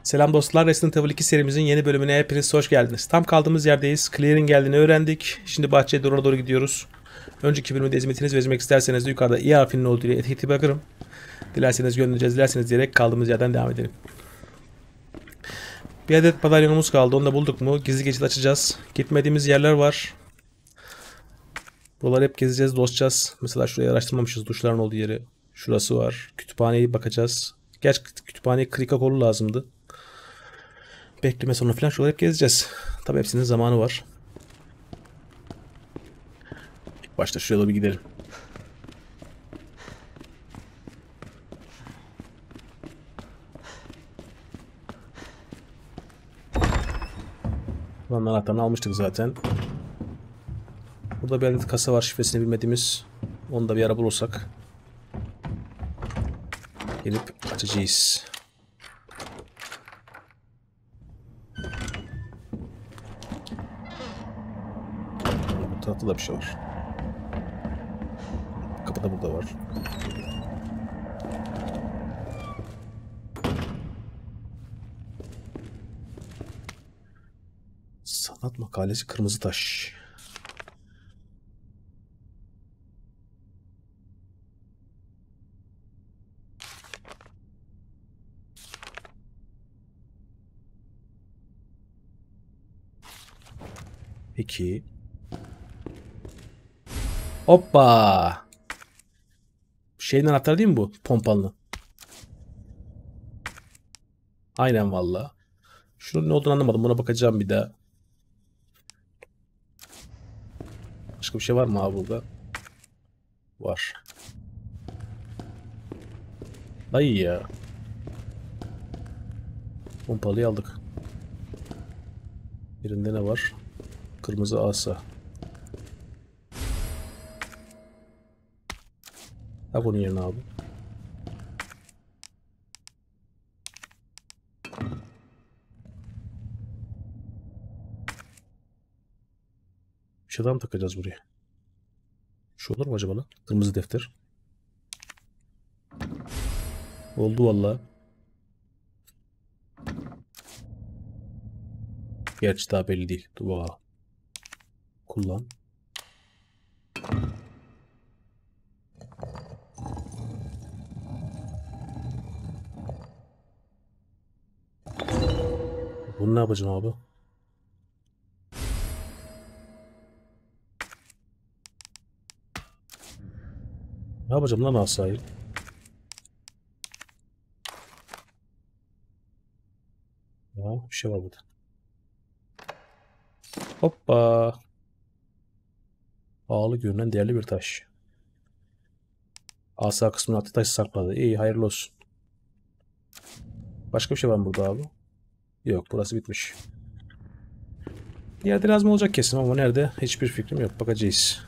Selam dostlar, Resident Evil 2 serimizin yeni bölümüne hepiniz hoş geldiniz. Tam kaldığımız yerdeyiz. Claire'in geldiğini öğrendik. Şimdi bahçeye doğru gidiyoruz. Önceki bölümü de izletiniz ve izlemek isterseniz de yukarıda i harfinin olduğu yere etiketi bırakırım. Dilerseniz göndereceğiz, dilerseniz diyerek kaldığımız yerden devam edelim. Bir adet madalyonumuz kaldı. Onu da bulduk mu? Gizli geçit açacağız. Gitmediğimiz yerler var. Buraları hep gezeceğiz, dolaşacağız. Mesela şurayı araştırmamışız. Duşların olduğu yeri. Şurası var. Kütüphaneye bakacağız. Gerçi kütüphaneye krika kolu lazımdı. Bekleme salonu falan şuraları hep gezeceğiz. Tabi hepsinin zamanı var. İlk başta şuraya doğru bir gidelim. Buranın anahtarını almıştık zaten. Burada bir adet kasa var, şifresini bilmediğimiz. Onu da bir ara bulursak gelip açacağız. Bu tarafta da bir şey var. Kapı da burada var. Sanat makalesi Kırmızı Taş. Peki. Hoppa. Şeyin anahtarı değil mi bu? Pompalı. Aynen valla. Şunun ne olduğunu anlamadım. Buna bakacağım bir daha. Başka bir şey var mı abi burada? Var. Dayı ya. Pompalıyı aldık. Birinde ne var? Kırmızı asa. Ha bunun yerine abi. Bir şeyden takacağız buraya. Şu olur mu acaba lan? Kırmızı defter. Oldu valla. Gerçi daha belli değil. Dur bakalım. Kullan. Bunu ne yapacağım abi? Ne yapacağım lan asayı? Ya bir şey var burada. Hoppa. Pahalı görünen değerli bir taş. Asa kısmına attı taş sakladı. İyi hayırlı olsun. Başka bir şey var mı burada abi? Yok burası bitmiş. Yerde lazım olacak kesin ama nerede? Hiçbir fikrim yok. Bakacağız.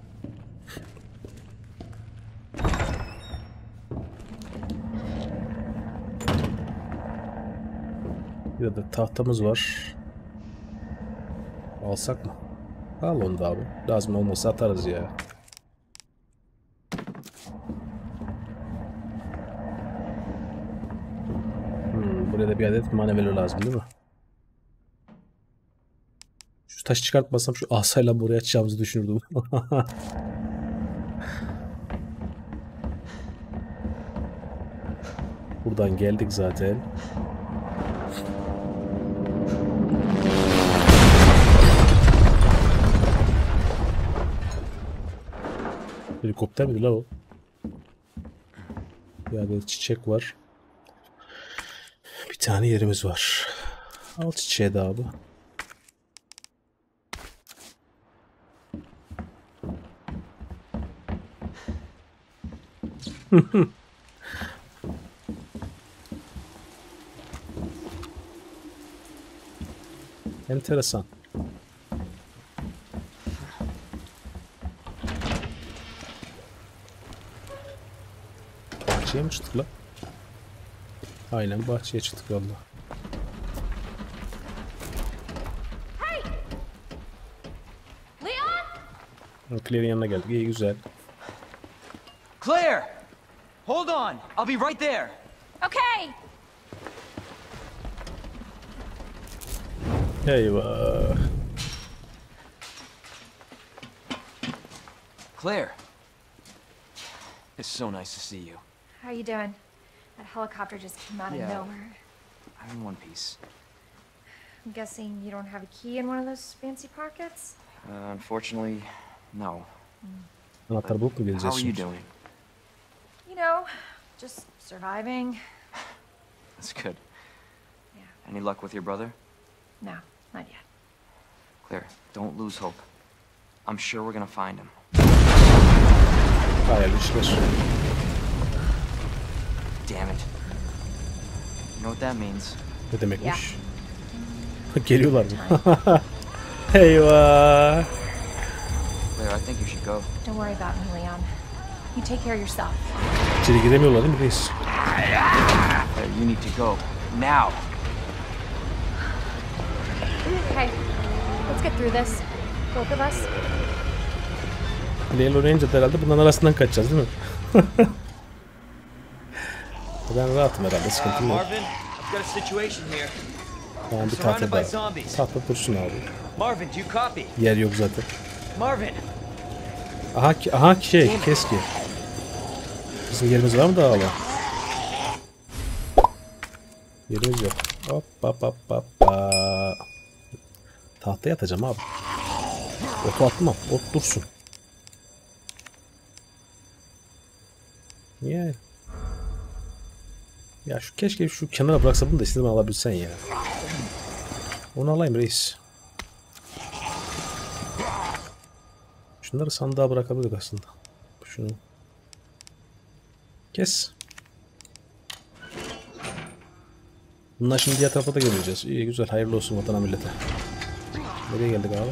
Bir de tahtamız var. Alsak mı? Al onu da abi. Lazım olmasa atarız ya. Buraya da bir adet maneveli lazım değil mi? Şu taşı çıkartmasam şu asayla buraya açacağımızı düşünürdüm. Buradan geldik zaten. Helikopter miydi la o? Bir adet çiçek var. Bir tane yerimiz var. Al çiçeği de abi. Enteresan. Bahçeye mi çıktık la? Aynen bahçeye çıktık valla. Hey! Leon? Claire'in yanına geldik. İyi güzel. Claire! Hold on! I'll be right there! Okay. Eyvah. Claire. It's so nice to see you. How you doing? That helicopter just came out of Yeah. nowhere. I'm in one piece. I'm guessing you don't have a key in one of those fancy pockets? Unfortunately, no. Anahtar bulup mu How geleceğiz are you şimdi? doing? You know, just surviving. That's good. Yeah. Any luck with your brother? No, not yet. Claire, don't lose hope. I'm sure we're gonna find him. Hayırlı işler. Damn it. You know what that means? Ne demekmiş? Geliyorlar mı? Eyvah. Claire, I think you should go. Don't worry about me, Leon. You take care of yourself. İçeri giremiyorlar değil mi reis? Claire, you need to go. Now! Okay, let's get through this. Both of us. Leon oynayınca da herhalde bunların arasından kaçacağız değil mi? Ben rahatım herhalde, sıkıntım yok. Marvin, I've got a situation here. Tamam, bir Surrounded tahta by daha. zombies. Tahta dursun abi. Marvin, do you copy? Yer yok zaten. Marvin! Aha şey, keski. Bizim yerimiz var mı daha hala? Yerimiz yok. Hop hop hop hop. Tahtaya atacağım abi. Otu atmam. Ot dursun. Niye? Ya şu keşke şu kenara bıraksa bunu da istediğimi alabilsen ya. Onu alayım reis. Şunları sandığa bırakabiliriz aslında. Şunu. Kes. Bunlar şimdi diğer tarafa da geleceğiz. İyi güzel, hayırlı olsun vatana millete. Nereye geldik abi?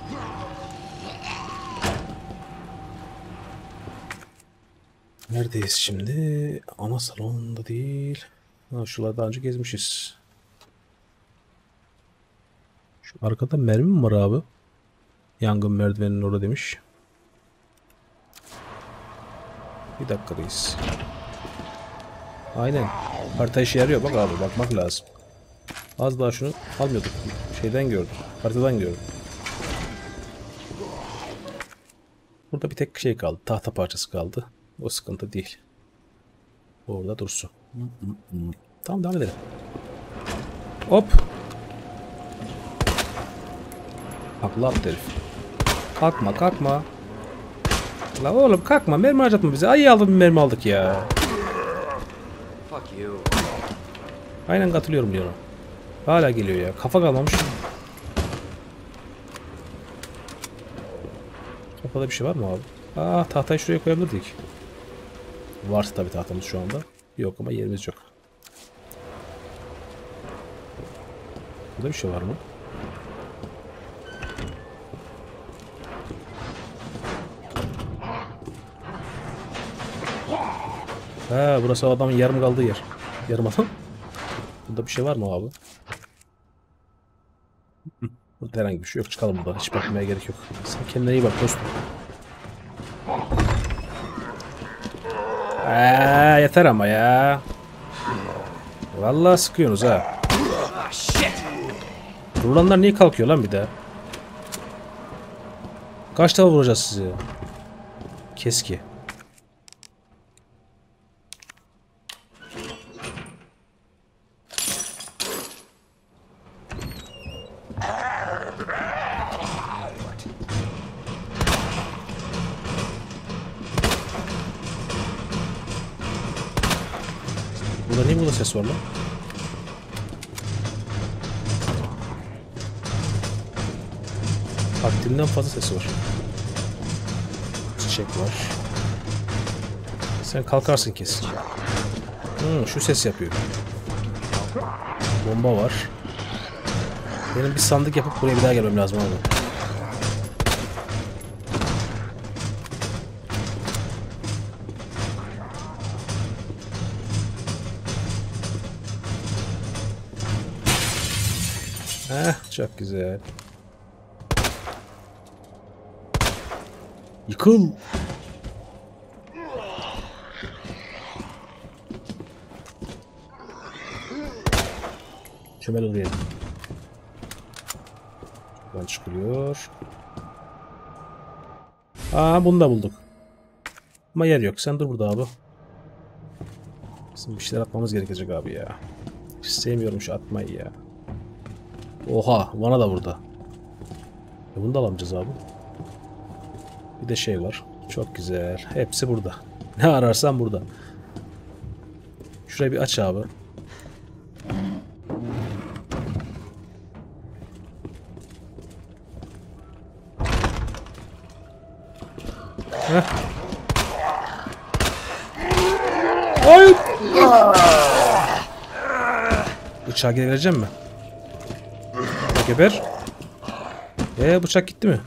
Neredeyiz şimdi? Ana salonda değil. Ha, şuralarda daha önce gezmişiz. Şu arkada mermi mi var abi? Yangın merdiveninin orada demiş. Bir dakika reis. Aynen. Harita işe yarıyor. Bak abi, bakmak lazım. Az daha şunu almıyorduk. Şeyden gördüm. Haritadan gördüm. Burada bir tek şey kaldı. Tahta parçası kaldı. O sıkıntı değil. Orada dursun. Tamam, devam edelim. Hop. Haklı attı herif. Kalkma kalkma. La oğlum kalkma, mermi harcatma bize. Ay aldım, bir mermi aldık ya. Fuck you. Aynen katılıyorum diyorum. Hala geliyor ya. Kafa kalmamış. Kafada bir şey var mı abi? Aa, tahtayı şuraya koyabilirdik. Var tabi tahtamız şu anda. Yok ama yerimiz yok. Burada bir şey var mı? Ha, burası adamın yarım kaldığı yer. Yarım adam. Burada bir şey var mı abi? Burada herhangi bir şey yok. Çıkalım buradan. Hiç bakmaya gerek yok. Sen kendine iyi bak dostum. Yeter ama ya. Vallahi sıkıyorsunuz ha. Vurulanlar niye kalkıyor lan bir daha? Kaç defa vuracağız sizi? Keski. Burada niye burada ses var lan? Haddinden fazla sesi var. Çiçek var. Sen kalkarsın kesin. Şu ses yapıyor. Bomba var. Benim bir sandık yapıp buraya bir daha gelmem lazım abi. Çok güzel. Yıkıl. Çömel oraya. Buradan çıkılıyor. Aa, bunu da bulduk. Ama yer yok. Sen dur burada abi. Bizim bir şeyler atmamız gerekecek abi ya. Hiç sevmiyorum şu atmayı ya. Oha, vana da burada. Bunu da alamayacağız abi. Bir de şey var. Çok güzel. Hepsi burada. Ne ararsan burada. Şurayı bir aç abi. Heh. Hayır. Bıçağı geri vereceğim mi? Geber. Bıçak gitti mi?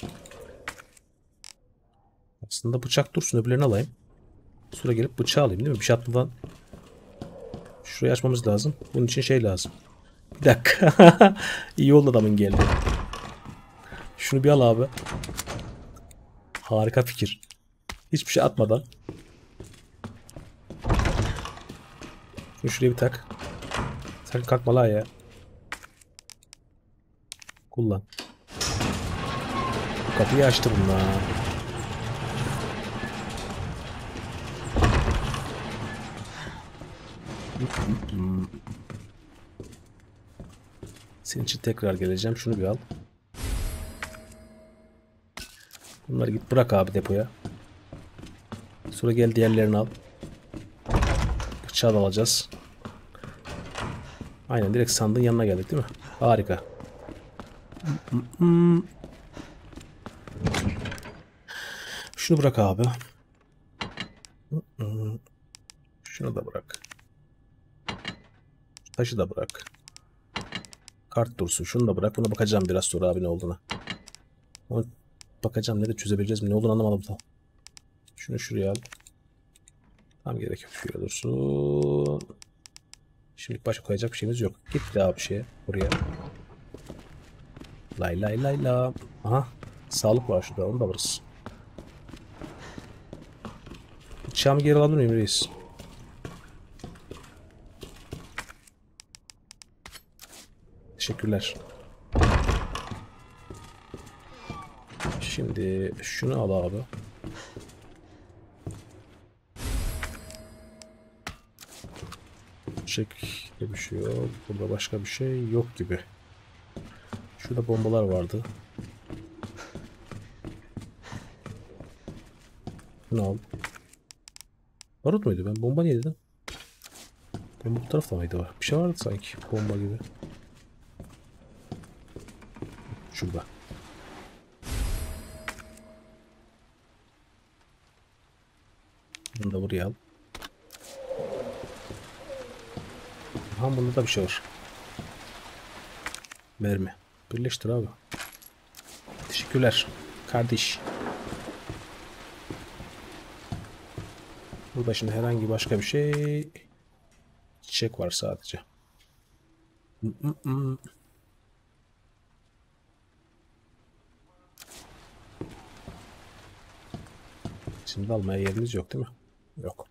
Aslında bıçak dursun, öbürlerini alayım. Sonra gelip bıçağı alayım değil mi? Bir şey atmadan. Şurayı açmamız lazım. Bunun için şey lazım. Bir dakika. İyi oldu adamın geldi. Şunu bir al abi. Harika fikir. Hiçbir şey atmadan. Şunu şuraya bir tak. Sen kalkma la ya. Kullan. Bu kapıyı açtı bunlar. Senin için tekrar geleceğim. Şunu bir al. Bunları git bırak abi depoya. Sonra gel diğerlerini al. Bıçağı da alacağız. Aynen, direkt sandığın yanına geldik değil mi? Harika. Şunu bırak abi. Şunu da bırak. Taşı da bırak. Kart dursun. Şunu da bırak. Buna bakacağım biraz sonra abi ne olduğuna. Onu bakacağım, ne de çözebileceğiz mi? Ne olduğunu anlamadım da. Şunu şuraya al. Tam gerek yok. Şuraya dursun. Şimdi başka koyacak bir şeyimiz yok. Git daha bir şeye. Buraya. Lay lay lay la. Aha. Sağlık var şurada. Onu da varız. Bıçağımı geri alabilir miyim reis? Teşekkürler. Şimdi şunu al abi. Çekle bir şey yok. Burada başka bir şey yok gibi. Şurada bombalar vardı. Bunu al. Barut muydu? Ben bomba niye dedim? Bomba bu tarafta mıydı var? Bir şey vardı sanki. Bomba gibi. Şurada. Bunu da buraya al. Aha, bunda da bir şey var. Mermi. Birleştir abi. Teşekkürler. Kardeş. Burada şimdi herhangi başka bir şey. Çiçek var sadece. Şimdi almaya yerimiz yok değil mi? Yok.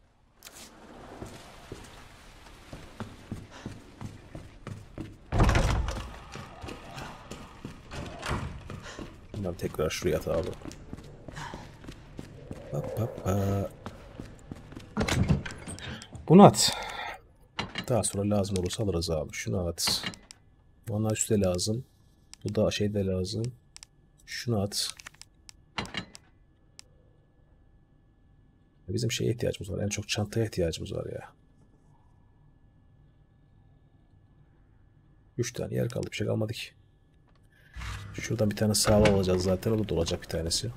Bunları tekrar şuraya at abi. Bunu at. Daha sonra lazım olursa alırız abi. Şunu at. Bana üstte lazım. Bu da şey de lazım. Şunu at. Bizim şeye ihtiyacımız var. En çok çantaya ihtiyacımız var ya. 3 tane yer kaldı. Bir şey kalmadı ki. Şuradan bir tane sağlam alacağız zaten. O da olacak bir tanesi.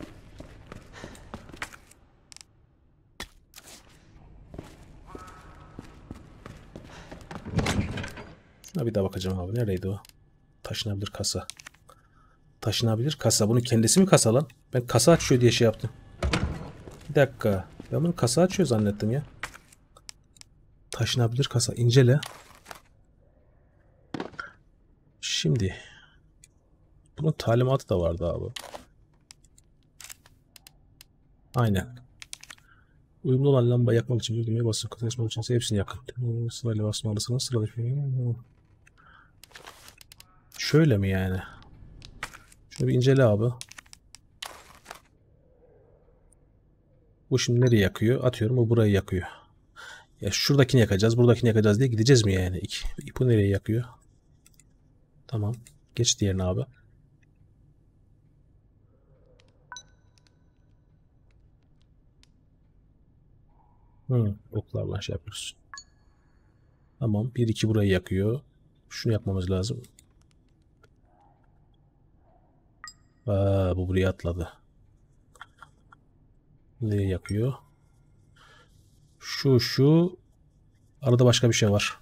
Şuna bir daha bakacağım abi. Neredeydi o? Taşınabilir kasa. Taşınabilir kasa. Bunun kendisi mi kasa lan? Ben kasa açıyor diye şey yaptım. Bir dakika. Ben bunu kasa açıyor zannettim ya. Taşınabilir kasa. İncele. Şimdi. Bunun talimatı da vardı abi. Aynen. Uyumlu olan lamba yakmak için bir düğmeye basın. Katlaşmak için hepsini yakın. Sırayla basmalısınız. Şöyle mi yani? Şunu bir incele abi. Bu şimdi nereye yakıyor? Atıyorum bu burayı yakıyor. Ya şuradakini yakacağız, buradakini yakacağız diye gideceğiz mi yani? Bu nereye yakıyor? Tamam. Geç diğerine abi. Oklarla şey yapıyoruz. Tamam. 1-2 burayı yakıyor. Şunu yapmamız lazım. Bu buraya atladı. Nereye yakıyor? Şu. Arada başka bir şey var.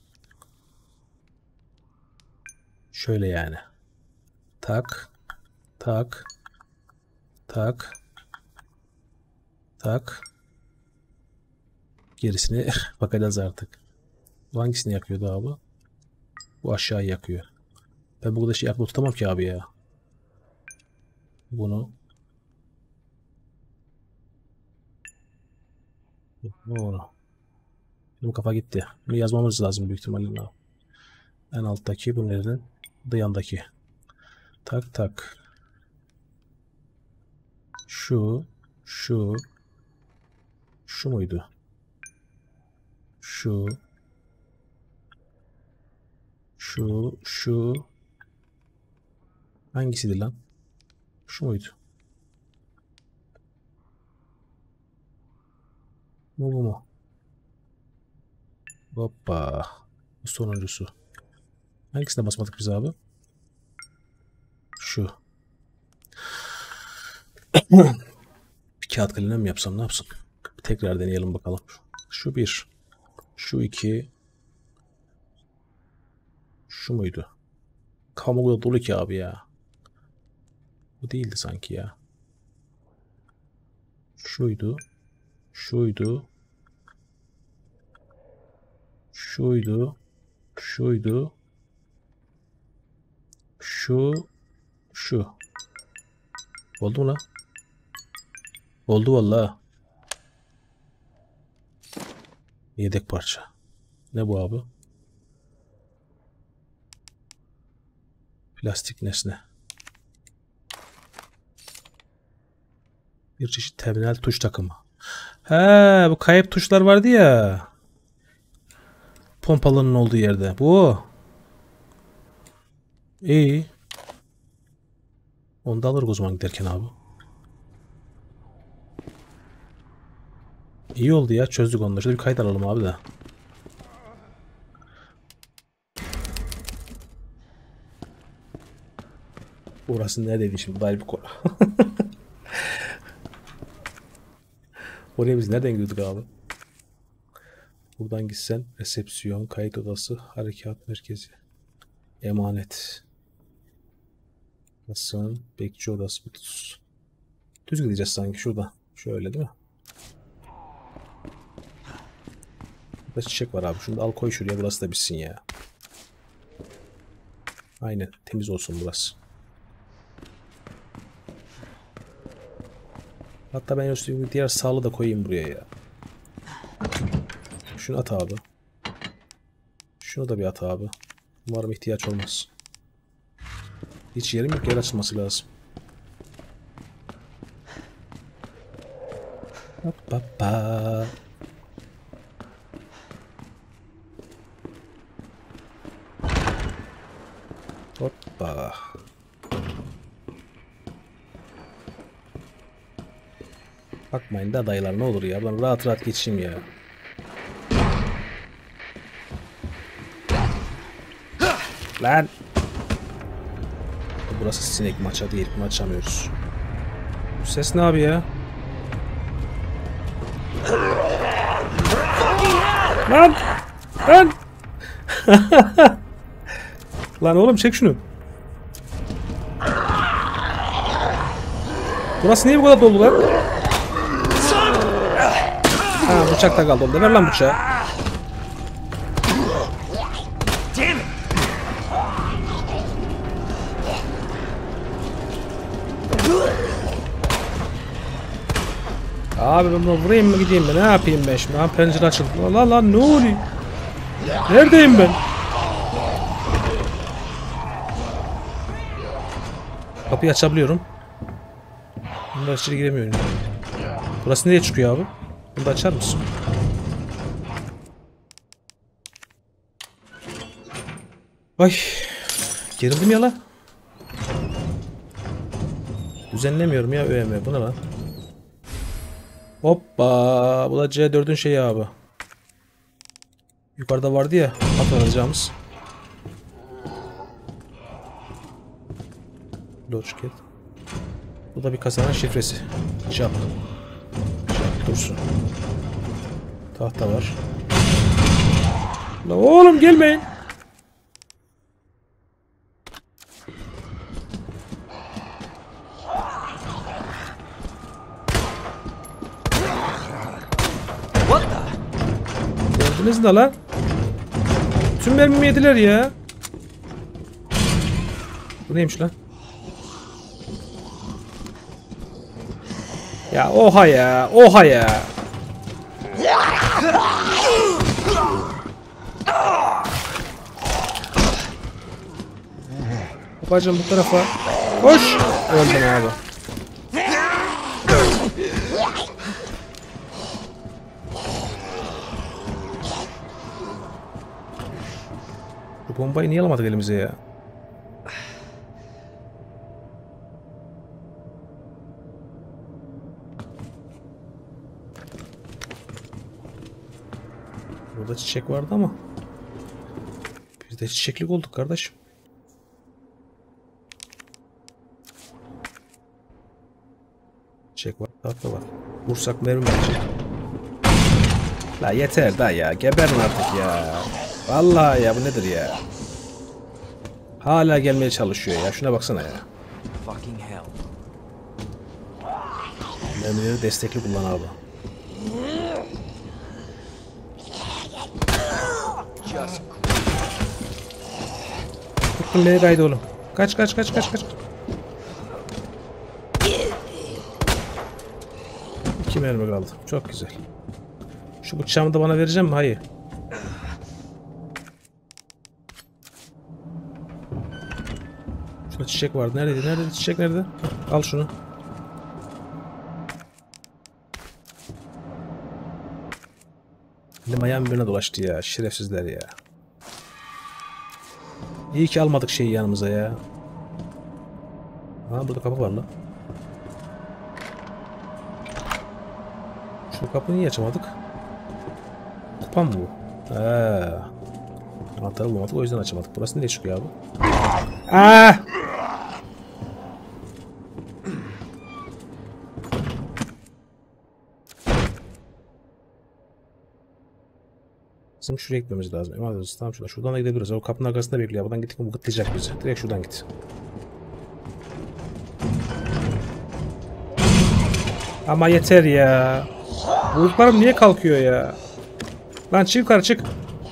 Şöyle yani. Tak. Tak. Tak. Tak. Gerisine bakacağız artık. Bu hangisini yakıyordu abi? Bu aşağıyı yakıyor. Ben burada şey yapıp tutamam ki abi ya. Bunu. Bunu. Benim kafa gitti. Bunu yazmamız lazım büyük ihtimalle. En alttaki bu nereden? Bu yandaki. Tak tak. Şu. Şu muydu? Şu. Hangisiydi lan? Şu muydu? Bu mu? Hoppa. Bu sonuncusu. Hangisine basmadık biz abi? Şu. Bir kağıt kalem mi yapsam ne yapsam? Tekrar deneyelim bakalım. Şu 1. Şu 2. Şu muydu? Kamuoyu dolu ki abi ya. Bu değildi sanki ya. Şuydu. Şu. Oldu mu lan? Oldu vallahi. Yedek parça. Ne bu abi? Plastik nesne. Bir çeşit terminal tuş takımı. He, bu kayıp tuşlar vardı ya. Pompalının olduğu yerde. Bu. İyi. Onu da alırız o zaman giderken abi. İyi oldu ya. Çözdük onları. Şöyle bir kayıt alalım abi de. Orası neredeydi şimdi? Dair bir konu. Oraya biz nereden girdik abi? Buradan gitsen resepsiyon, kayıt odası, harekat merkezi, emanet. Nasıl? Bekçi odası. Düz gideceğiz sanki şuradan. Şöyle değil mi? Burada çiçek var abi. Şunu da al koy şuraya. Burası da bitsin ya. Aynen. Temiz olsun burası. Hatta ben üstüne diğer sağlı da koyayım buraya ya. Şunu at abi. Şunu da bir at abi. Umarım ihtiyaç olmaz. Hiç yerim yok. Yer açılması lazım. Hoppa. Hoppa. Bakmayın da adaylar ne olur ya. Ben rahat rahat geçeyim ya. Lan. Burası sinek maça değil. Bunu açamıyoruz. Bu ses ne abi ya? Lan. Lan. Lan oğlum çek şunu. Burası niye bu kadar dolu lan? Ha bıçak da kaldı orada. Ver lan bıçağı. Abi ben bunu vurayım mı gideyim mi? Ne yapayım ben şimdi? Ha pencere açıldı. Lan ne oluyor? Neredeyim ben? kapıyı açabiliyorum. Bunlar içeri giremiyorum. Burası nereye çıkıyor abi? Bunu da açar mısın? Ay. Gerildim ya la. Düzenlemiyorum ya ÖM. Bu ne lan? Hoppa. Bu da C4'ün şeyi abi. Yukarıda vardı ya. At alacağımız. Logicat. Bu da bir kasanın şifresi. Çap. Çap dursun. Tahta var. La oğlum gelmeyin. What the? Gördünüz mü lan? Tüm mermimi yediler ya. Bu neymiş lan? Ya oha ya. Oha ya. Babacım bu tarafa. Koş. Öldüm abi. Bu bombayı niye alamadık elimize ya? Burada çiçek vardı ama biz de çiçeklik olduk kardeşim. Çiçek var, tahta var. Vursak mermi verecek. La yeter da ya, geberin artık ya. Vallahi ya, bu nedir ya? Hala gelmeye çalışıyor ya, şuna baksana ya. Fucking hell. Mermileri destekli kullan abi. Just Tıkkın L'ye kaydı oğlum. Kaç. İki mermi kaldı. Çok güzel. Şu bıçağımı da bana vereceğim mi? Hayır. Şurada çiçek vardı. Neredeydi? Nerede çiçek nerede? Heh, al şunu. Elim ayağım birbirine dolaştı ya. Şerefsizler ya. İyi ki almadık şeyi yanımıza ya. Ha, burada kapı var lan. Şu kapıyı niye açamadık? Kupa mı bu? Heee. Anahtarı bulamadık, o yüzden açamadık. Burası nereye çıkıyor abi? Aaaa! Bizim şuraya gitmemiz lazım. Emanet tamam şuradan. Şuradan da gidebiliriz. O kapının arkasında bekliyor. Buradan gittik mi bu gıtlayacak bizi. Direkt şuradan git. Ama yeter ya. Bulutlarım niye kalkıyor ya? Lan çık yukarı çık.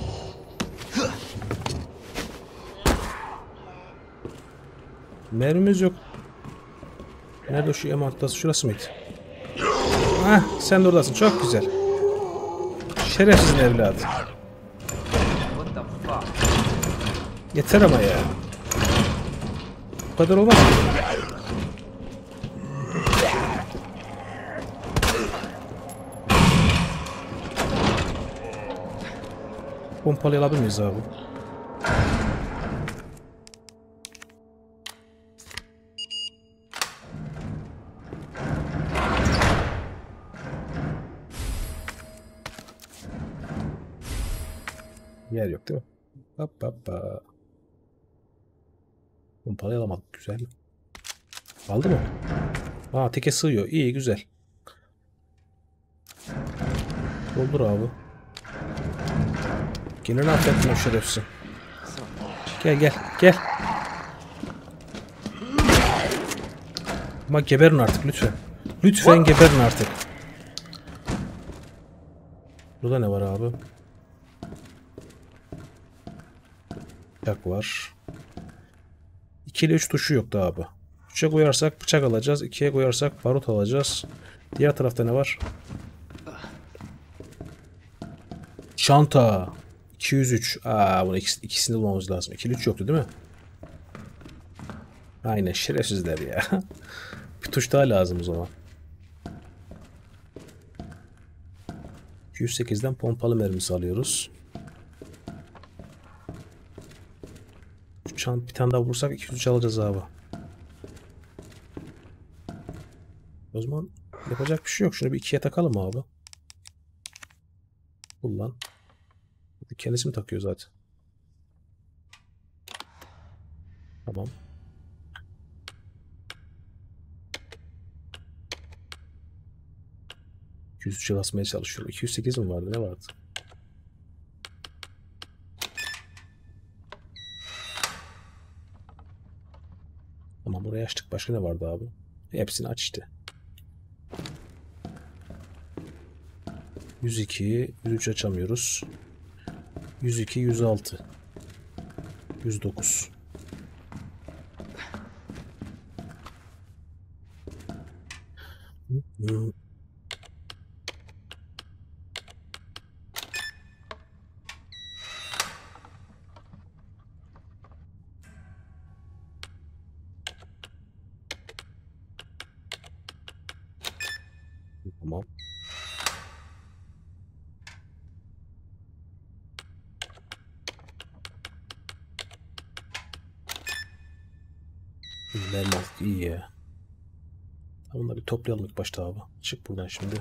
Mermimiz yok. Nerede şu emanetası? Şurası mıydı? Hah, sen de oradasın. Çok güzel. Şerefsizin evladı. what the fuck? Yeter ama ya. Bu kadar olmaz mı? Pompalı alabilir miyiz abi? Yer yok değil mi? Hop hop hop. Pompalı alamadık. Güzel. Aldı mı? Aa, teke sığıyor. İyi, güzel. Doldur abi. Kendini affetme o şerefsiz. Gel. Ama geberin artık lütfen. Lütfen geberin artık. Burada ne var abi? Bıçak var. 2 ile 3 tuşu yoktu abi. 3'e koyarsak bıçak alacağız. 2'ye koyarsak barut alacağız. Diğer tarafta ne var? Çanta. 203. Aa, bunu ikisini bulmamız lazım. 2 ile 3 yoktu değil mi? Aynen şerefsizler ya. Bir tuş daha lazım o zaman. 208'den pompalı mermisi alıyoruz. Bir tane daha vursak 203 alacağız abi. O zaman yapacak bir şey yok. Şunu bir ikiye takalım abi. Kullan. Kendisi mi takıyor zaten? Tamam. 203'e basmaya çalışıyorum. 208 mi vardı? Ne vardı? Tamam, burayı açtık. Başka ne vardı abi? Hepsini aç işte. 102, 103 açamıyoruz. 102, 106. 109. Hı. Tamam. Mermi aldık, iyi ya. Bunları bir toplayalım ilk başta abi. Çık buradan şimdi.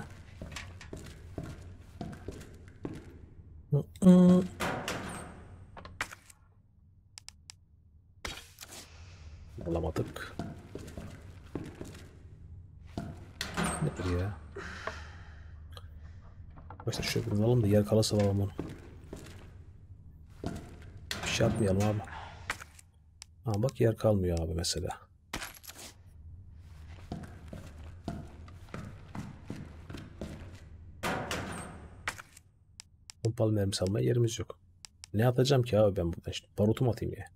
Bulamadık. Nedir ya? Başta şöyle vuralım da yer kalırsa alalım onu. Bir şey yapmayalım abi. Ha bak, yer kalmıyor abi mesela. Pompalı mermisi almaya yerimiz yok. Ne atacağım ki abi ben buradan? İşte barutumu atayım ya.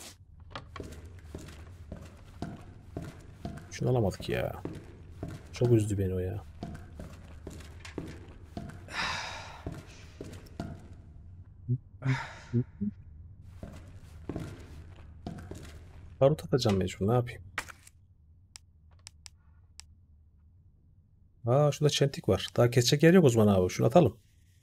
Şunu alamadık ya. Çok üzdü beni o ya. Barut atacağım mecbur. Ne yapayım? Aa, şurada çentik var. Daha kesecek yer yok o zaman abi. Şunu atalım.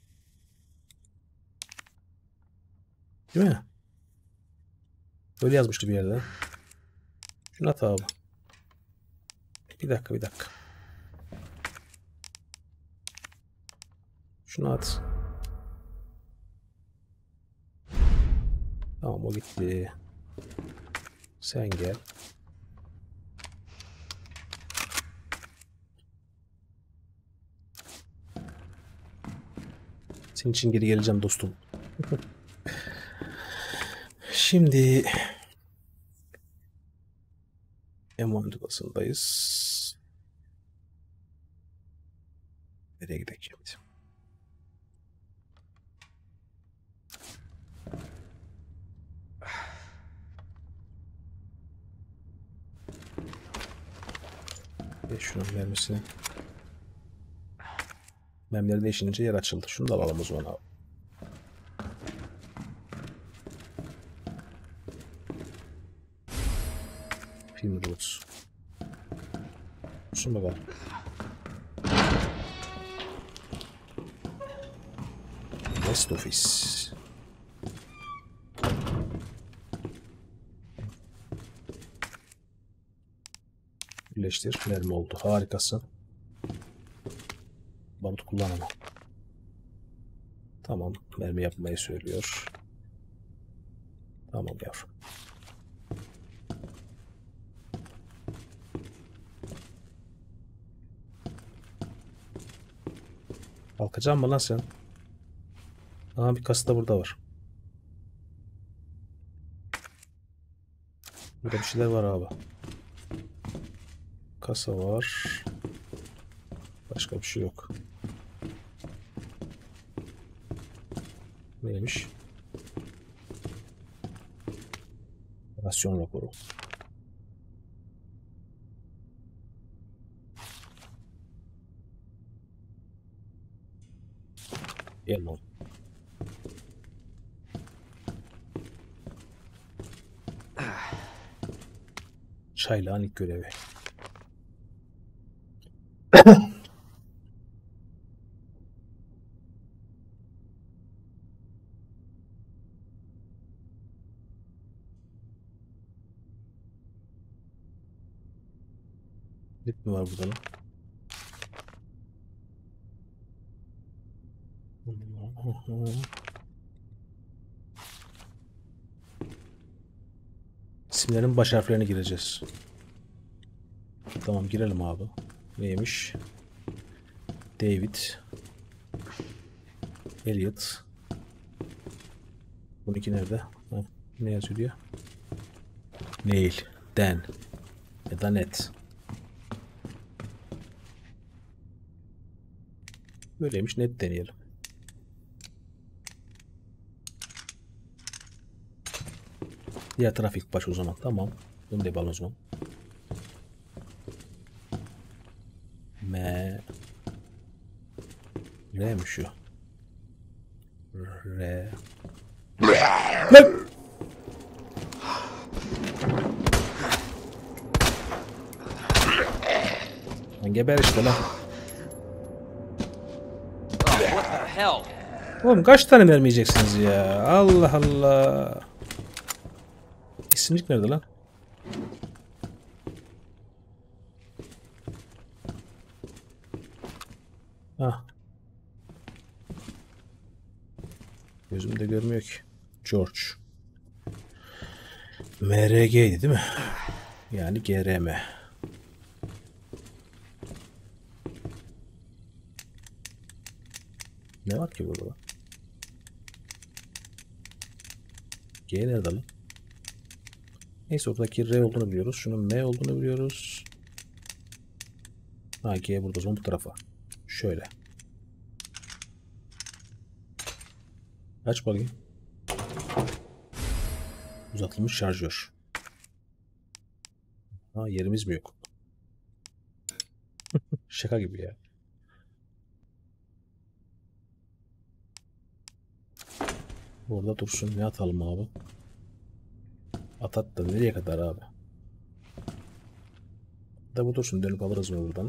Değil mi? Böyle yazmıştı bir yerde. Şunu at abi. Bir dakika, bir dakika. Şunu at. Tamam, o gitti. Sen gel. Senin için geri geleceğim dostum. Şimdi M1 odasındayız. Nereye gidelim şimdi? Ve şunun mermisini. Mermileri değişince yer açıldı. Şunu da alalım o zaman abi. Film Roots. Şuna bakalım. West Office. Birleştir. Mermi oldu. Harikasın. Barut kullanama. Tamam. Mermi yapmayı söylüyor. Tamam yavrum. Kalkacak mı lan sen? Aha, bir kasa da burada var. Burada bir şeyler var abi. Kasa var. Başka bir şey yok. Neymiş? Rasyon raporu. Elmon. Çaylağın ilk görevi. Lip mi var burada lan? İsimlerin baş harflerini gireceğiz. Tamam girelim abi. Neymiş? David. Elliot. Bununki nerede? Ha, ne yazıyor diyor? Neil. Dan. Ya da Ned. Böyleymiş. Ned deneyelim. Diğer taraf ilk baş o zaman. Tamam. Bunu da yapalım o zaman. R'miş şu. R. Lan! Lan geber işte lan. Oh, what the hell? Oğlum kaç tane vermeyeceksiniz ya? Allah Allah. İsimlik nerede lan? Ah. Gözümde görmüyor ki. George. MRG'ydi değil mi? Yani GRM. Ne var ki burada? G nerede lan? Neyse oradaki R olduğunu biliyoruz. Şunun M olduğunu biliyoruz. Ha G burada. Son bu tarafa. Şöyle. Aç bakayım. Uzatılmış şarjör. Ha yerimiz mi yok? Şaka gibi ya. Burada dursun. Ne atalım abi? At da nereye kadar abi? Da bu dursun. Dönüp alırız mı buradan?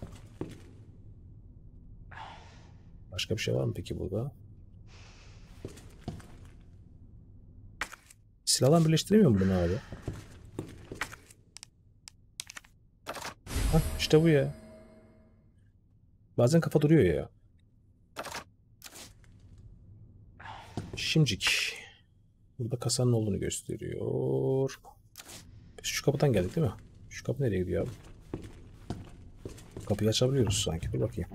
Başka bir şey var mı peki burada? Silahdan birleştiremiyor mu bunu abi? Hah işte bu ya. Bazen kafa duruyor ya. Şimcik. Burada kasanın olduğunu gösteriyor. Biz şu kapıdan geldik değil mi? Şu kapı nereye gidiyor abi? Kapıyı açabiliyoruz sanki. Dur bakayım.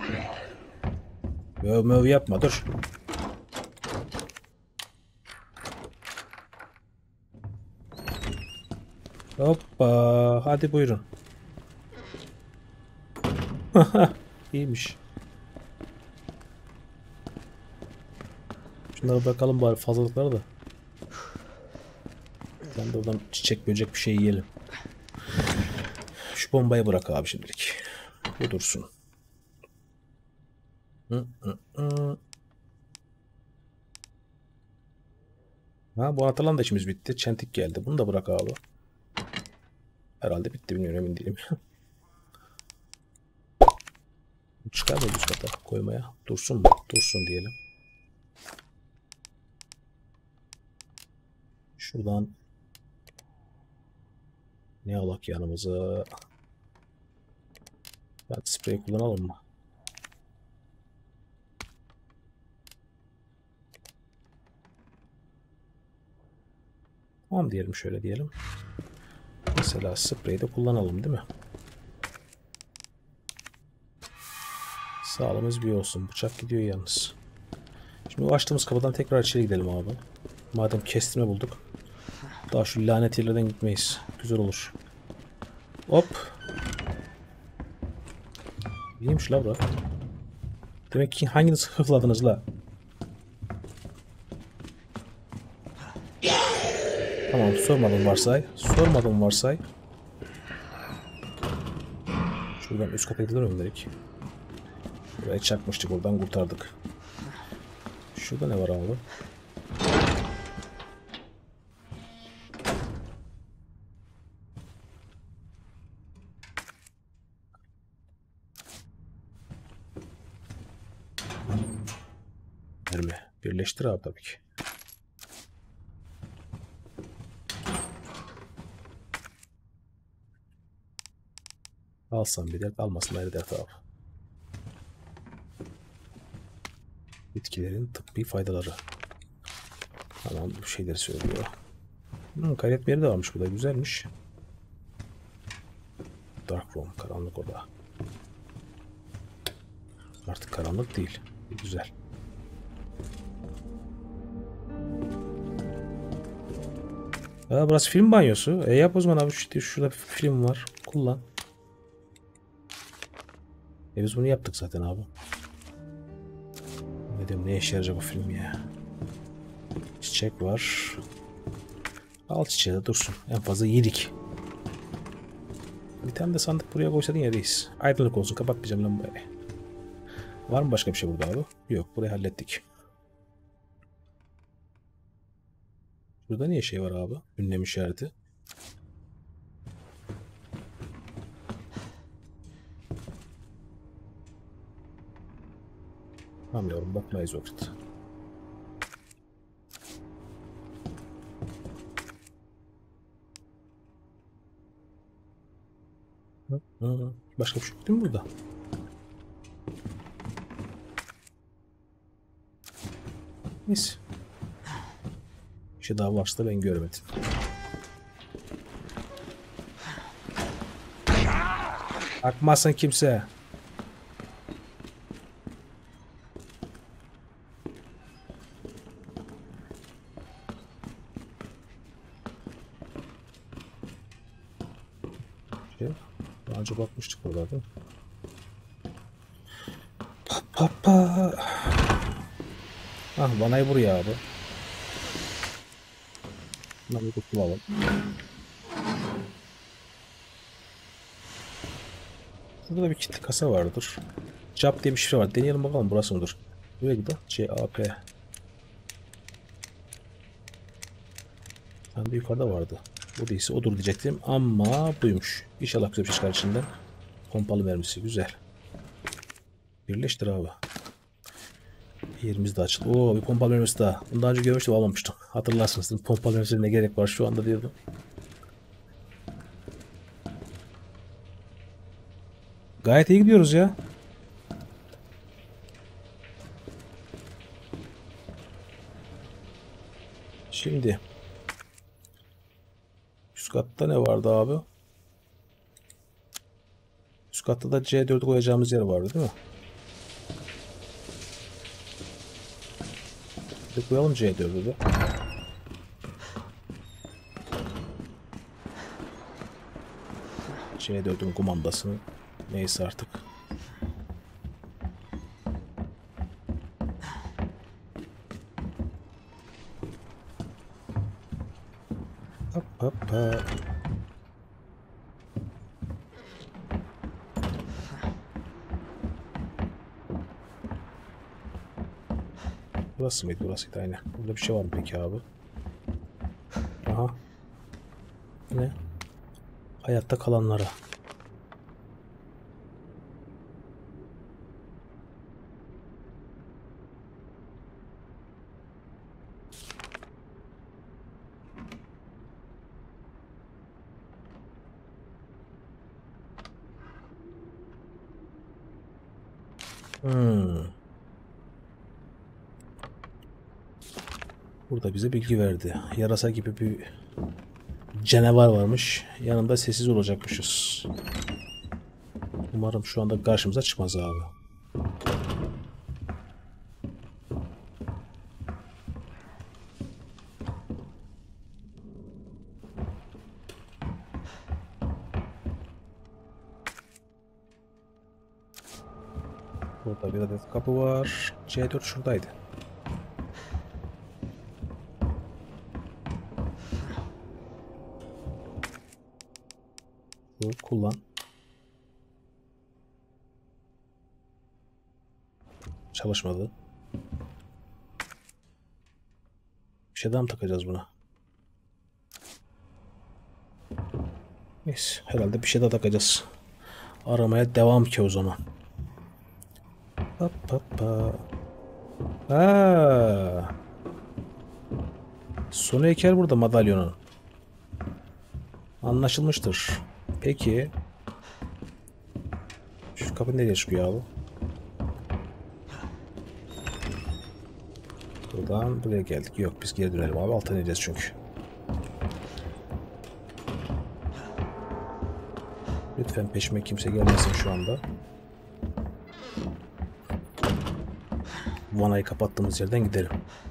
Möv yapma dur. Hoppa. Hadi buyurun. İyiymiş. Şunları bırakalım bari fazlalıkları da. Ben de oradan çiçek böcek bir şey yiyelim. Şu bombayı bırak abi şimdilik. Bu dursun. Ha bu anahtarlan da işimiz bitti. Çentik geldi. Bunu da bırak abi. Herhalde bitti bilmiyorum emin değilim. Çıkar mı üst kata koymaya? Dursun mu? Dursun diyelim. Şuradan ne alak yanımıza? Ben sprey kullanalım mı? Tamam diyelim şöyle diyelim. Mesela spreyi de kullanalım değil mi? Sağlığımız bir olsun. Bıçak gidiyor yalnız. Şimdi o açtığımız kapıdan tekrar içeri gidelim abi. Madem kestirme bulduk. Daha şu lanet yerlerden gitmeyiz. Güzel olur. Hop. İyiymiş la bura. Demek ki hanginiz hıhladınız la? Tamam sormadım varsay. Sormadım varsay. Şuradan üst kata gidilir mi dedik? Burayı çakmıştık oradan kurtardık. Şurada ne var abi? Mermi. Birleştir abi tabii ki. Alsan bir dert, almasın ayrı dert abi. Bitkilerin tıbbi faydaları. Tamam, bu şeyleri söylüyor. Kaydetme yeri de varmış, bu da güzelmiş. Dark room, karanlık oda. Artık karanlık değil. Güzel. Burası film banyosu. Yap o zaman abi. Şurada bir film var. Kullan. Biz bunu yaptık zaten abi. Ne diyorum, ne işe yarayacak bu film ya. Çiçek var. Al çiçeği de dursun. En fazla yedik. Bir tane de sandık buraya koysaydın yeriyiz. Aydınlık olsun, kapatmayacağım lan böyle. Var mı başka bir şey burada abi? Yok, burayı hallettik. Burada niye şey var abi? Ünlem işareti. Tamam yavrum, bakmayız vakit. Başka bir şey yok değil mi burada? Neyse. Bir şey daha varsa da ben görmedim. Bakmasın kimse. Daha önce bakmıştık burada değil mi? Ah, vanayı buraya abi. Bundan bir kurtulalım. Burada bir kilitli kasa vardır. CAP diye bir şifre var. Deneyelim bakalım, burası mıdır? Buraya gidelim. CAP. Hem de yukarıda vardı. Bu değilse odur diyecektim ama buymuş. İnşallah güzel bir şey çıkar içinden. Pompalı mermisi güzel. Birleştir abi. Yerimiz de açıldı. Oo, bir pompalı mermisi daha. Bunu daha önce görmüştüm, almamıştım. Hatırlarsınız. Pompalı mermisine ne gerek var şu anda diyordum. Gayet iyi gidiyoruz ya. Şimdi üst katta ne vardı abi? Üst katta da C4'ü koyacağımız yer vardı değil mi? Bir koyalım C4'ü de. C4'ün kumandasını neyse artık. Hop hop hop. Burası mıydı? Burasıydı aynen. Burada bir şey var mı peki abi? Aha. Ne? Hayatta kalanlara. Burada bize bilgi verdi. Yarasa gibi bir canavar varmış. Yanında sessiz olacakmışız. Umarım şu anda karşımıza çıkmaz abi. Burada bir adet kapı var. C4 şuradaydı. Kullan. Çalışmadı. Bir şey daha mı takacağız buna? Neyse, herhalde bir şey daha takacağız. Aramaya devam ki o zaman. Ha. Son heykel burada madalyonun. Anlaşılmıştır. Peki. Şu kapı nereye çıkıyor abi? Buradan buraya geldik. Yok biz geri dönelim abi. Alta ineceğiz çünkü. Lütfen peşime kimse gelmesin şu anda. Vanayı kapattığımız yerden gidelim.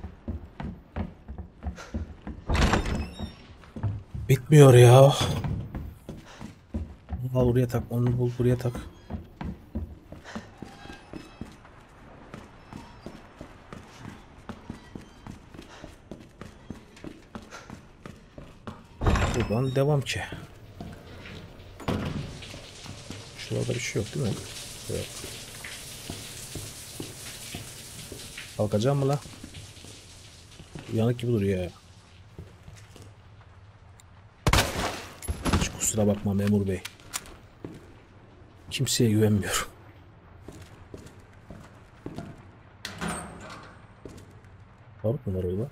Bitmiyor ya. Al buraya tak, onu bul buraya tak. Buradan devam ki. Şurada bir şey yok değil mi? Yok. Kalkacağım mı la? Uyanık gibi duruyor ya. Hiç kusura bakma memur bey. Kimseye güvenmiyorum. Barut mu var orada?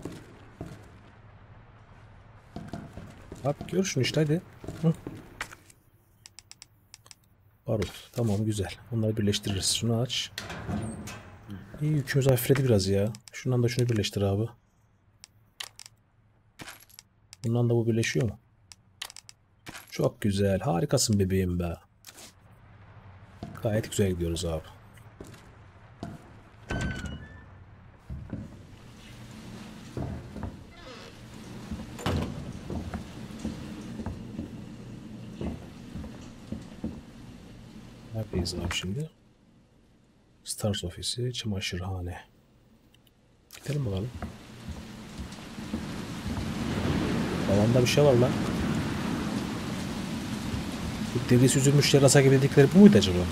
Abi gör şunu işte hadi. Hı. Barut. Tamam güzel. Bunları birleştiririz. Şunu aç. İyi yükümüz hafifledi biraz ya. Şundan da şunu birleştir abi. Bundan da bu birleşiyor mu? Çok güzel. Harikasın bebeğim be. Gayet güzel gidiyoruz abi. Neredeyiz abi şimdi? Stars ofisi, çamaşırhane. Gidelim bakalım. Alanda bir şey var lan. Bu derisi üzülmüş yarasa gibi dedikleri bu muydu acaba?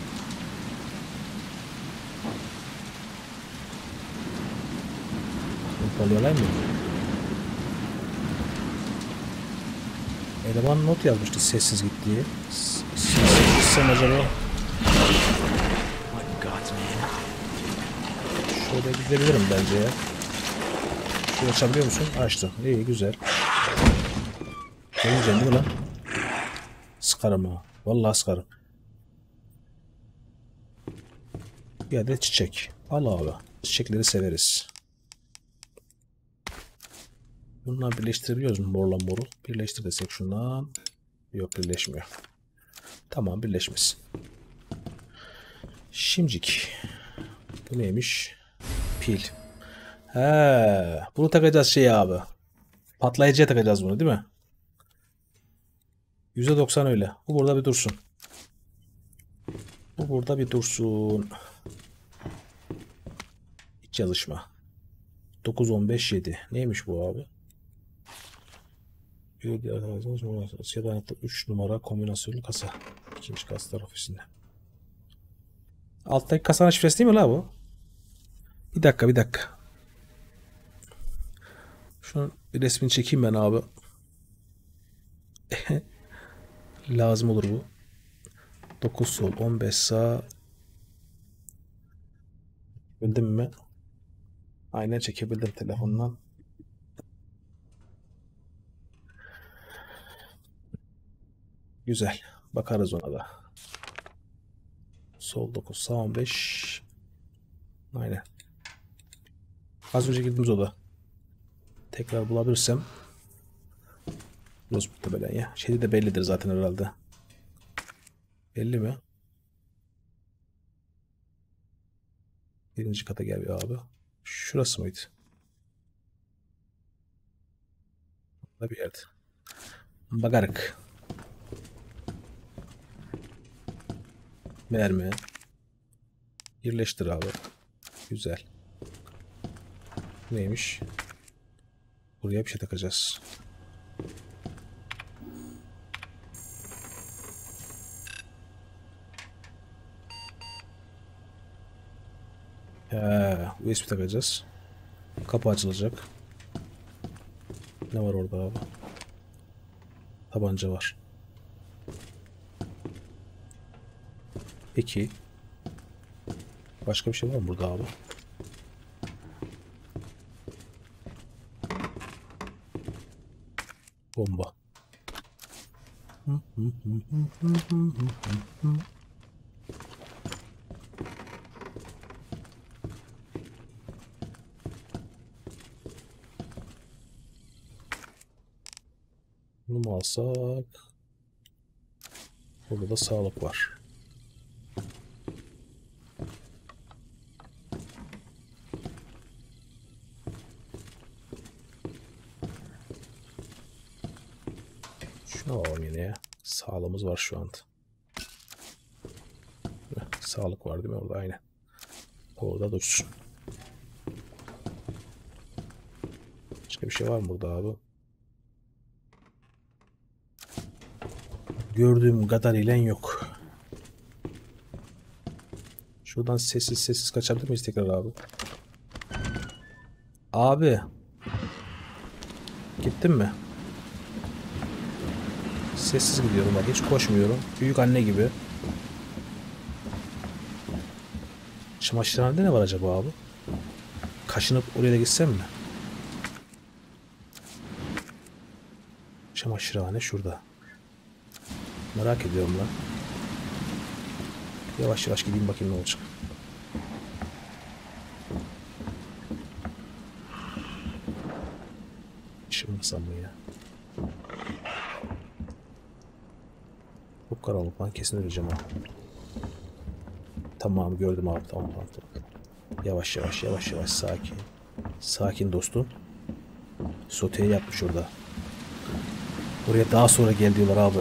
Kontrol mı? Eleman not yazmıştı sessiz git diye. Sen acaba? Şöyle gidebilirim bence ya. Şurayı açabiliyor musun? Açtım. İyi güzel. Gelmeyeceğim değil mi lan? Sıkarım ha. Vallahi sıkarım. Bir adet çiçek. Al abi. Çiçekleri severiz. Bunları birleştirebiliyoruz mu morla moru? Birleştir desek şundan. Yok birleşmiyor. Tamam birleşmesin. Şimdiki. Bu neymiş? Pil. He, bunu takacağız şey abi. Patlayıcıya takacağız bunu değil mi? %90 öyle. Bu burada bir dursun. Bu burada bir dursun. Hiç çalışma. 9 15 7. Neymiş bu abi? 3 numara kombinasyonlu kasa. İkinci kasalar ofisinde. Alttaki kasanın şifresi değil mi la bu? Bir dakika bir dakika. Şunun bir resmini çekeyim ben abi. Lazım olur bu. 9 sol 15 sağ. Bildim mi? Aynen çekebildim telefondan. Güzel. Bakarız ona da. Sol 9 sağ 15. Aynen. Az önce girdiğimiz oda. Tekrar bulabilirsem. Burası muhtemelen ya. Şeyde de bellidir zaten herhalde. Belli mi? Birinci kata gel bir abi. Şurası mıydı? Burada bir yerde. Bakarık. Mermi. Birleştir abi. Güzel. Neymiş? Buraya bir şey takacağız. USB takacağız. Kapı açılacak. Ne var orada abi? Tabanca var. Peki. Başka bir şey var mı burada abi? Bomba. Bunu mu alsak? Burada da sağlık var. Şunu alalım yine ya. Sağlığımız var şu anda. Sağlık var değil mi orada? Aynen. Orada dursun. Başka bir şey var mı burada abi? Gördüğüm kadarıyla yok. Şuradan sessiz sessiz kaçabilir miyiz tekrar abi? Abi. Gittin mi? Sessiz gidiyorum bak. Hiç koşmuyorum. Büyük anne gibi. Çamaşırhanede ne var acaba abi? Kaşınıp oraya da gitsem mi? Çamaşırhane şurada. Merak ediyorum lan. Yavaş yavaş gideyim bakayım ne olacak. Şimdi nasıl mı ya? Bu karanlık lan kesin öleceğim abi. Tamam gördüm abi tamam. Yavaş yavaş sakin. Sakin dostum. Soteyi yapmış orada. Oraya daha sonra gel diyorlar abi.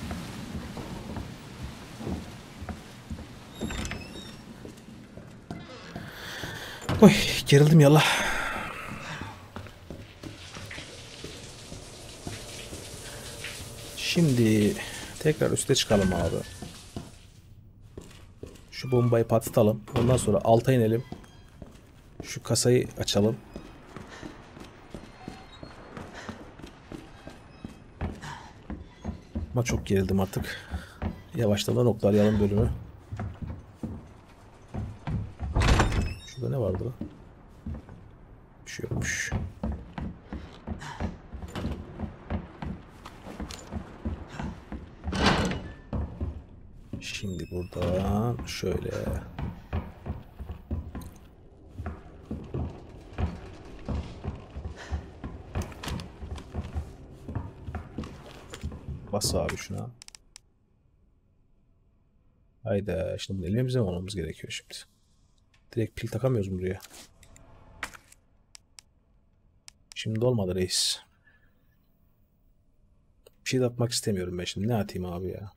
Oy gerildim yallah. Şimdi tekrar üste çıkalım abi. Şu bombayı patlatalım. Ondan sonra alta inelim. Şu kasayı açalım. Ama çok gerildim artık. Yavaştan da noktalayalım bölümü. Şurada ne vardı? Bir şey yokmuş. Şimdi buradan şöyle. Bas abi şuna. Hayda şimdi bunu elimize mi almamız gerekiyor şimdi? Direkt pil takamıyoruz mu buraya? Şimdi olmadı reis. Bir şey de atmak istemiyorum ben şimdi. Ne atayım abi ya?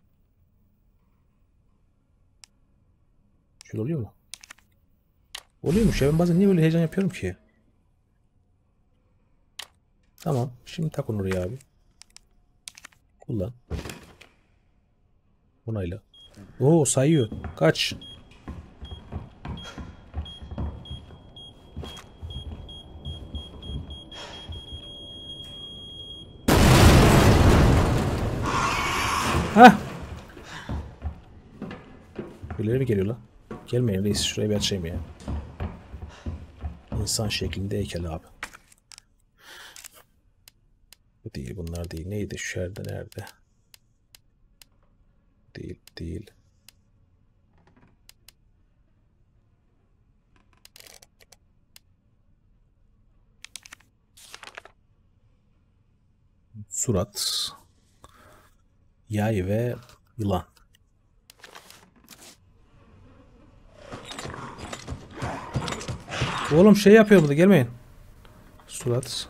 Şöyle oluyor mu? Oluyormuş ya. Ben bazen niye böyle heyecan yapıyorum ki? Tamam. Şimdi tak onu oraya abi. Kullan. Onayla. Oo sayıyor. Kaç? Hah. Birileri mi geliyor lan? Gelmeyin reis. Şurayı bir açayım ya. İnsan şeklinde heykel abi. Bu değil bunlar değil. Neydi şu yerde nerede? Değil. Surat. Yay ve yılan. Oğlum şey yapıyor burada gelmeyin. Surat.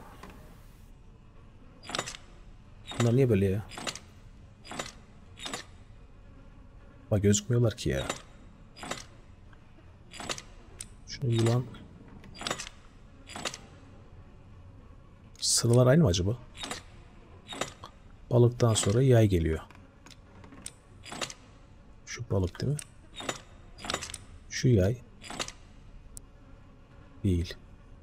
Bunlar niye böyle ya? Bak gözükmüyorlar ki ya. Şu yılan. Sıralar aynı mı acaba? Balıktan sonra yay geliyor. Şu balık değil mi? Şu yay. Değil.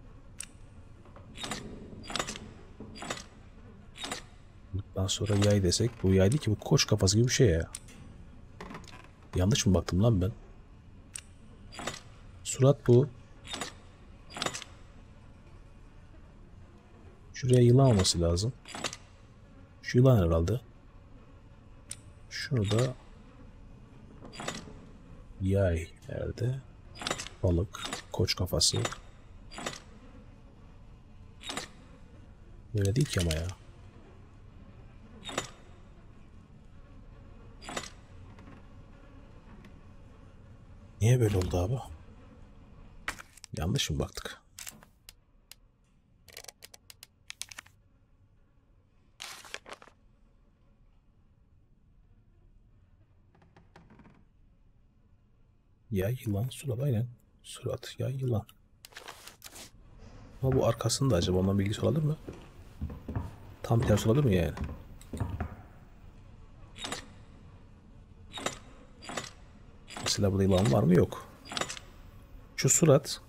Balıktan sonra yay desek. Bu yay değil ki bu koç kafası gibi bir şey ya. Yanlış mı baktım lan ben? Surat bu. Şuraya yılan olması lazım. Şu yılan herhalde. Şurada yay nerede? Balık, koç kafası. Böyle değil ki ama ya. Niye böyle oldu abi? Yanlış mı baktık? Yay yılan surat aynen. Surat yay yılan. Ama bu arkasında acaba ondan bilgisi olabilir mi? Tam tersi olabilir mi yani? Mesela burada yılan var mı? Yok. Şu surat.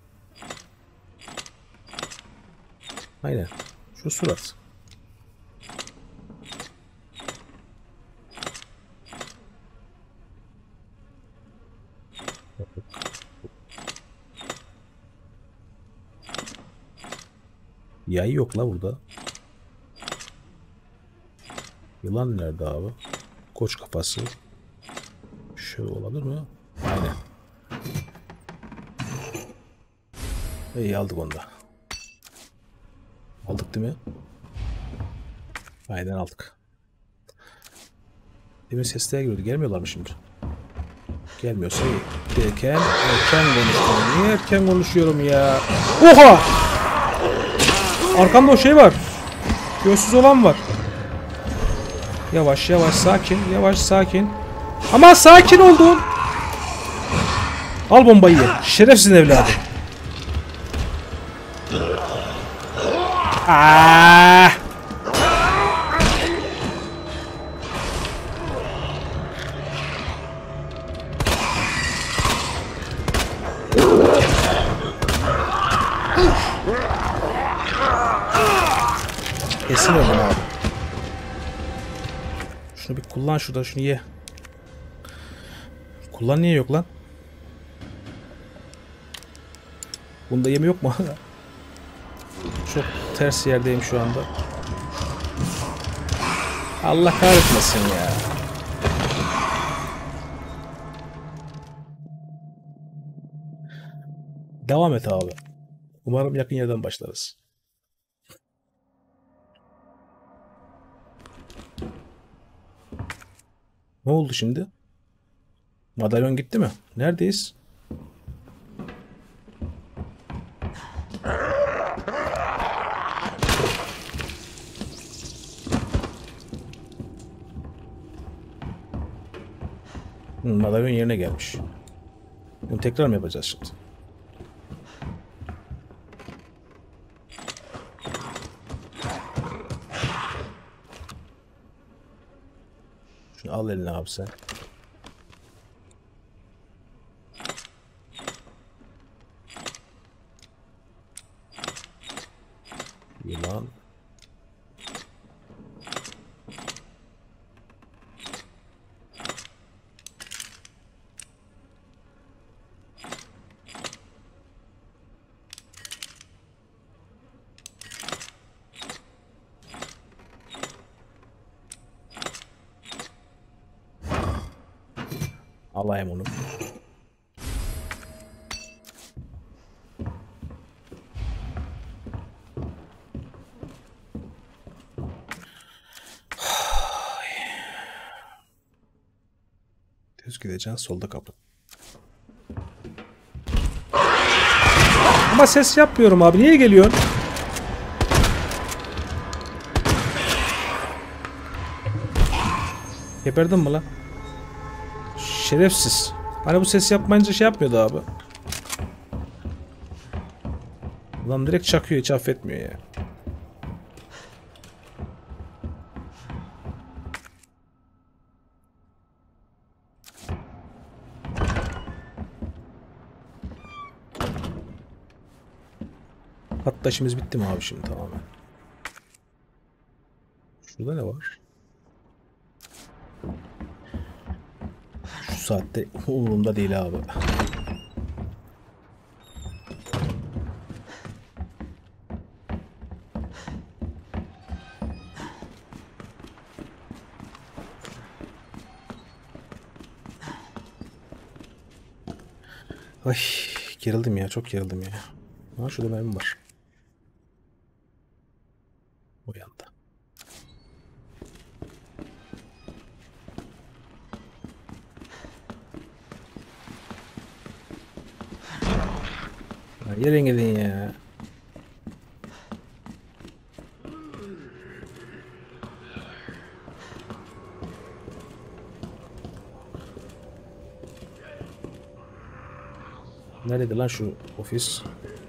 Aynen. Şu surat. Yay yok la burada. Yılan nerede abi? Koç kafası. Şöyle olabilir mi? Aynen. İyi aldık onu da. Aldık değil mi? Aynen aldık. Demin sesler geliyordu. Gelmiyorlar mı şimdi? Gelmiyorsa iyi. Erken konuşuyorum. Niye erken konuşuyorum ya? Oha! Arkamda o şey var. Gözsüz olan var. Yavaş yavaş sakin. Yavaş sakin. Ama sakin oldun. Al bombayı ye. Şerefsiz evladı. Aaaa! Kesin öyle abi. Şunu bir kullan şurada, şunu ye. Kullan, niye yok lan? Bunda yemi yok mu? Çok ters yerdeyim şu anda. Allah kahretmesin ya. Devam et abi. Umarım yakın yerden başlarız. Ne oldu şimdi? Madalyon gitti mi? Neredeyiz? Madalyon yerine gelmiş. Bunu tekrar mı yapacağız şimdi? Şunu al eline abi sen. Yılan. Alayım onu. Düz gideceksin, solda kapı. Ama ses yapmıyorum abi. Niye geliyorsun? Geberdin mi lan? Şerefsiz. Hani bu ses yapmayınca şey yapmıyordu abi. Lan direkt çakıyor, hiç affetmiyor ya. Hatta işimiz bitti mi abi şimdi tamamen? Şurada ne var? Şu saatte umurumda değil abi. Ay gerildim ya, çok gerildim ya. Ha şurada mermi var. O yanda. Ha, yere gidin ya. Nerede lan şu ofis?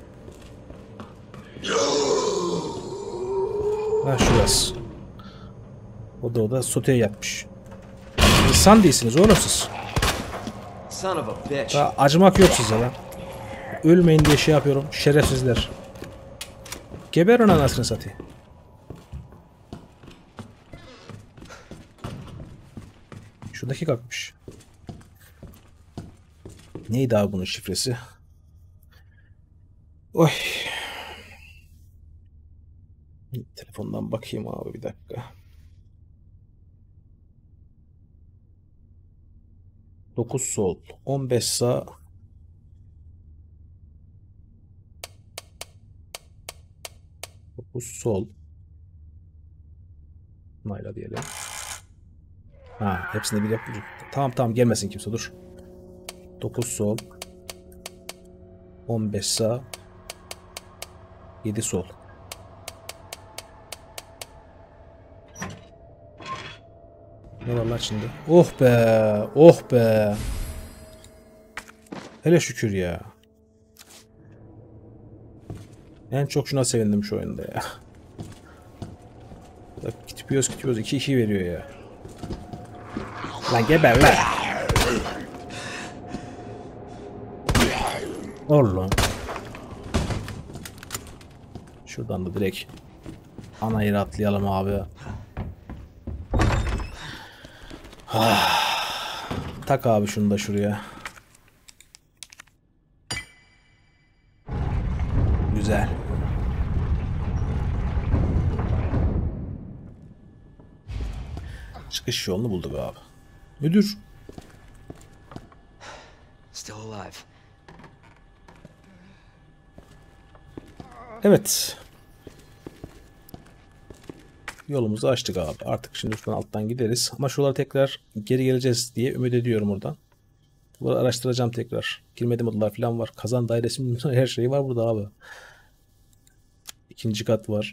Ha şurası. O da soteye yatmış. İnsan değilsiniz oğlum siz. Son of a bitch. Daha acımak yok size lan. Ölmeyin diye şey yapıyorum. Şerefsizler. Geberin anasını satayım. Şuradaki kalkmış. Neydi abi bunun şifresi? Oy. Telefondan bakayım abi bir dakika. 9 sol, 15 sağ. Bu sol. Nayla diyelim. Ha, hepsini bir yapacağım. Tamam gelmesin kimse dur. 9 sol. 15 sağ. 7 sol. Ne var lan şimdi? Oh be. Oh be. Hele şükür ya. En çok şuna sevindim şu oyunda ya. Bak gidiyoruz 2-2 veriyor ya. Lan geber lan. Oğlum. Şuradan da direkt ana yere atlayalım abi. Tak abi şunu da şuraya. Güzel. Çıkış yolunu bulduk abi. Müdür. Still alive. Evet. Yolumuzu açtık abi. Artık şimdi şuradan alttan gideriz. Ama şuralara tekrar geri geleceğiz diye ümit ediyorum oradan. Bunları araştıracağım tekrar. Girmediğim odalar falan var. Kazan dairesi her şey var burada abi. İkinci kat var.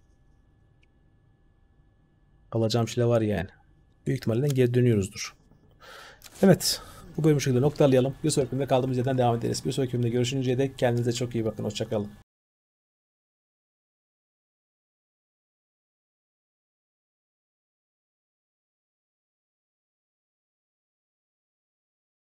Alacağım şeyler var yani. Büyük ihtimalle geri dönüyoruzdur. Evet. Bu bölümü şekilde noktalayalım. Bir sonraki bölümde kaldığımız yerden devam ederiz. Bir sonraki bölümde görüşünceye dek kendinize çok iyi bakın. Hoşça kalın.